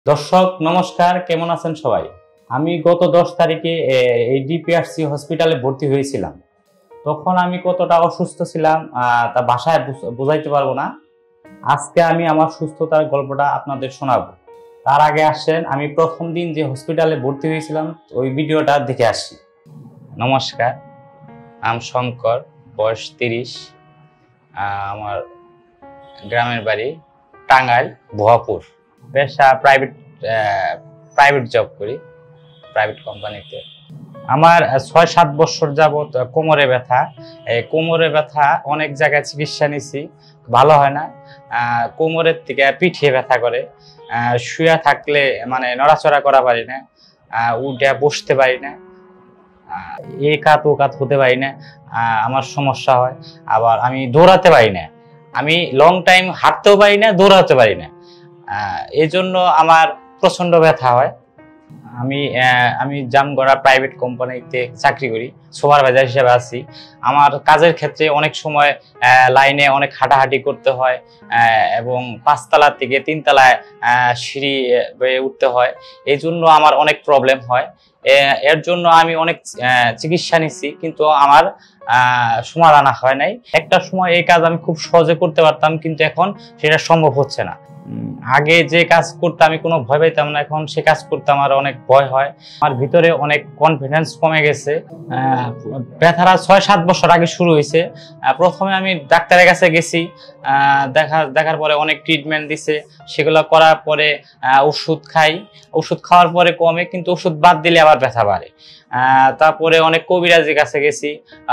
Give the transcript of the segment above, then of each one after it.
দর্শক নমস্কার, কেমন আছেন সবাই? আমি গত 10 তারিখে এই ডিপিআরসি হসপিটালে ভর্তি হয়েছিলাম। তখন আমি কতটা অসুস্থ ছিলাম তা ভাষায় বোঝাইতে পারবো না। আজকে আমি আমার সুস্থতার গল্পটা আপনাদের শোনাবো। তার আগে আসেন আমি প্রথম দিন যে হসপিটালে ভর্তি হয়েছিলাম ওই ভিডিওটা দেখে আসি। নমস্কার, আমি শঙ্কর, বয়স 30। আমার গ্রামের বাড়ি টাঙ্গাইল, ভুয়াপুর। পেশা প্রাইভেট জব করি, প্রাইভেট কোম্পানিতে। আমার 6-7 বছর যাবত কোমরে ব্যথা। কোমরে ব্যথা অনেক জায়গায় চিকিৎসা নিছি, ভালো হয় না। কোমরের থেকে পিঠে ব্যথা করে, শুয়ে থাকলে মানে নড়াচড়া করা পারি না, উঠে বসতে পারি না, এ কাত ও কাত হতে পারি না, আমার সমস্যা হয়। আবার আমি দৌড়াতে পারি না, আমি লং টাইম হাঁটতেও পারি না, দৌড়াতে পারি না। এই জন্য আমার প্রচন্ড ব্যথা হয়। আমি জামগড়া প্রাইভেট কোম্পানিতে চাকরি করি, সুপারভাইজার হিসেবে আছি। আমার কাজের ক্ষেত্রে অনেক সময় লাইনে অনেক হাঁটাহাঁটি করতে হয় এবং 5 তলা থেকে 3 তলায় সিঁড়ি বেয়ে উঠতে হয়। এই জন্য আমার অনেক প্রবলেম হয়। এর জন্য আমি অনেক চিকিৎসা নিচ্ছি, কিন্তু আমার সমাধান হয় নাই। একটা সময় এই কাজ আমি খুব সহজে করতে পারতাম, কিন্তু এখন সেটা সম্ভব হচ্ছে না। আগে যে কাজ করতে আমি কোনো ভয় পাইতাম না, এখন সে কাজ করতে আমার অনেক ভয় হয়। আমার ভিতরে অনেক কনফিডেন্স কমে গেছে। ব্যথাটা 6-7 বছর আগে শুরু হয়েছে। প্রথমে আমি ডাক্তারের কাছে গেছি, দেখার পরে অনেক ট্রিটমেন্ট দিছে, সেগুলো করার পরে ওষুধ খাই। ওষুধ খাওয়ার পরে কমে, কিন্তু ওষুধ বাদ দিলে আবার ব্যথা বাড়ে। তারপরে অনেক কবিরাজের কাছে গেছি,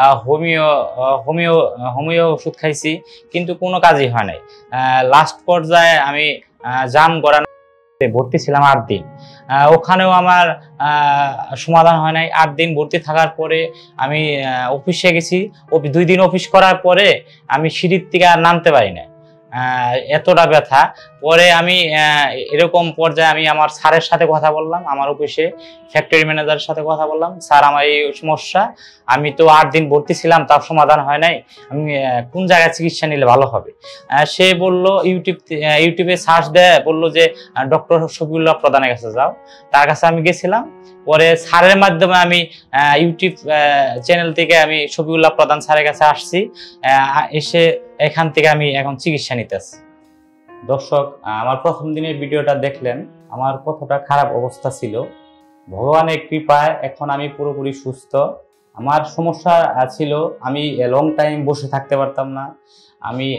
হোমিও ওষুধ খাইছি, কিন্তু কোনো কাজই হয় নাই। লাস্ট পর্যায়ে আমি জামগড়া ভর্তি ছিলাম 8 দিন। ওখানেও আমার সমাধান হয় নাই। 8 দিন ভর্তি থাকার পরে আমি অফিসে গেছি। 2 দিন অফিস করার পরে আমি সিঁড়ির থেকে আর নামতে পারি না, এতটা ব্যথা। পরে আমি এরকম পর্যায়ে আমি আমার স্যারের সাথে কথা বললাম, আমার অফিসে ফ্যাক্টরি ম্যানেজারের সাথে কথা বললাম, স্যার আমার এই সমস্যা, আমি তো 8 দিন ভর্তি ছিলাম, তার সমাধান হয় নাই, আমি কোন জায়গায় চিকিৎসা নিলে ভালো হবে? সে বলল ইউটিউবে সার্চ দেয়, বললো যে ডক্টর শফিউল্লাহ প্রধানের কাছে যাও। তার কাছে আমি গেছিলাম। পরে স্যারের মাধ্যমে আমি ইউটিউব চ্যানেল থেকে আমি শফিউল্লাহ প্রধান স্যারের কাছে আসছি। এসে এখান থেকে আমি এখন চিকিৎসা নিতেছি। দর্শক, আমার প্রথম দিনের ভিডিওটা দেখলেন, আমার কতটা খারাপ অবস্থা ছিল। ভগবানের কৃপায় এখন আমি পুরোপুরি সুস্থ। আমার সমস্যা ছিল, আমি লং টাইম বসে থাকতে পারতাম না, আমি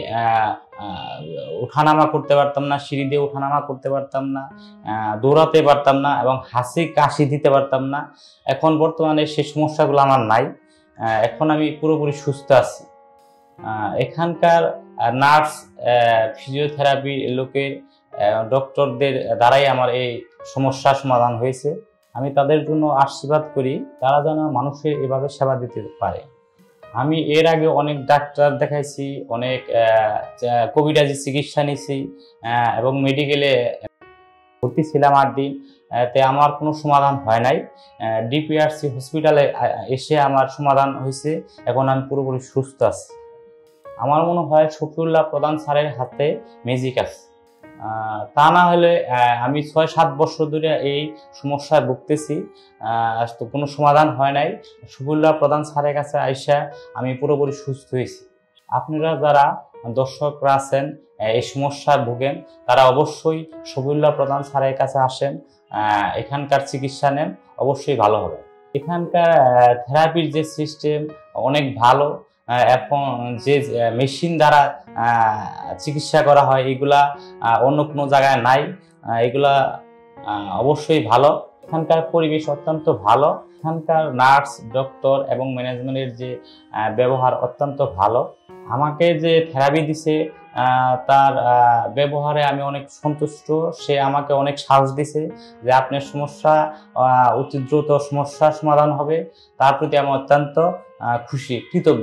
ওঠানামা করতে পারতাম না, সিঁড়ি দিয়ে ওঠানামা করতে পারতাম না, দৌড়াতে পারতাম না এবং হাসি কাশি দিতে পারতাম না। এখন বর্তমানে সেই সমস্যাগুলো আমার নাই। এখন আমি পুরোপুরি সুস্থ আছি। এখানকার নার্স, ফিজিওথেরাপি লোকের, ডক্টরদের দ্বারাই আমার এই সমস্যার সমাধান হয়েছে। আমি তাদের জন্য আশীর্বাদ করি, তারা যেন মানুষের এভাবে সেবা দিতে পারে। আমি এর আগে অনেক ডাক্তার দেখাইছি, অনেক কবিরাজি চিকিৎসা নিয়েছি এবং মেডিকেলে ভর্তি ছিলাম 8 দিন, তে আমার কোনো সমাধান হয় নাই। ডিপিআরসি হসপিটালে এসে আমার সমাধান হয়েছে, এখন আমি পুরোপুরি সুস্থ আছি। আমার মনে হয় শফিউল্লাহ প্রধান স্যারের হাতে ম্যাজিক আছে। তা না হলে আমি 6-7 বছর ধরে এই সমস্যায় ভুগতেছি, তো কোনো সমাধান হয় নাই। শফিউল্লাহ প্রধান স্যারের কাছে আইসা আমি পুরোপুরি সুস্থ হয়েছি। আপনারা যারা দর্শকরা আছেন এই সমস্যায় ভোগেন, তারা অবশ্যই শফিউল্লাহ প্রধান স্যারের কাছে আসেন, এখানকার চিকিৎসা নেন, অবশ্যই ভালো হবে। এখানকার থেরাপির যে সিস্টেম অনেক ভালো। এখন যে মেশিন দ্বারা চিকিৎসা করা হয়, এগুলা অন্য কোনো জায়গায় নাই, এগুলা অবশ্যই ভালো। এখানকার পরিবেশ অত্যন্ত ভালো, এখানকার নার্স, ডক্টর এবং ম্যানেজমেন্টের যে ব্যবহার অত্যন্ত ভালো। আমাকে যে থেরাপি দিছে তার ব্যবহারে আমি অনেক সন্তুষ্ট। সে আমাকে অনেক সাহস দিছে যে আপনার সমস্যা অতি দ্রুত সমস্যার সমাধান হবে। তার প্রতি আমি অত্যন্ত খুশি, কৃতজ্ঞ।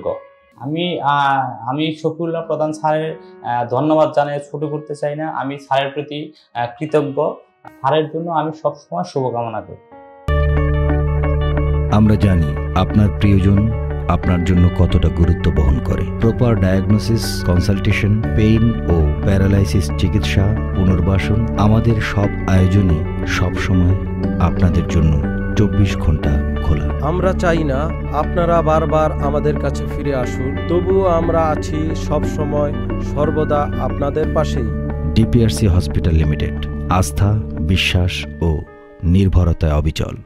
আমি শফিউল্লাহ প্রধান স্যারের ধন্যবাদ জানিয়ে ছোট করতে চাই না। আমি স্যারের প্রতি কৃতজ্ঞ। স্যারের জন্য আমি সবসময় শুভকামনা করি। আমরা জানি আপনার প্রিয়জন আপনার জন্য কতটা গুরুত্ব বহন করে। প্রপার ডায়াগনোসিস, কনসালটেশন, পেইন ও প্যারালাইসিস চিকিৎসা, পুনর্বাসন, আমাদের সব আয়োজনই সবসময় আপনাদের জন্য 24 ঘন্টা খোলা। আমরা চাই না আপনারা বারবার আমাদের কাছে ফিরে আসুন, তবুও আমরা আছি সব সময় সর্বদা আপনাদের পাশেই। ডিপিআরসি হসপিটাল লিমিটেড, আস্থা, বিশ্বাস ও নির্ভরতায় অবিচল।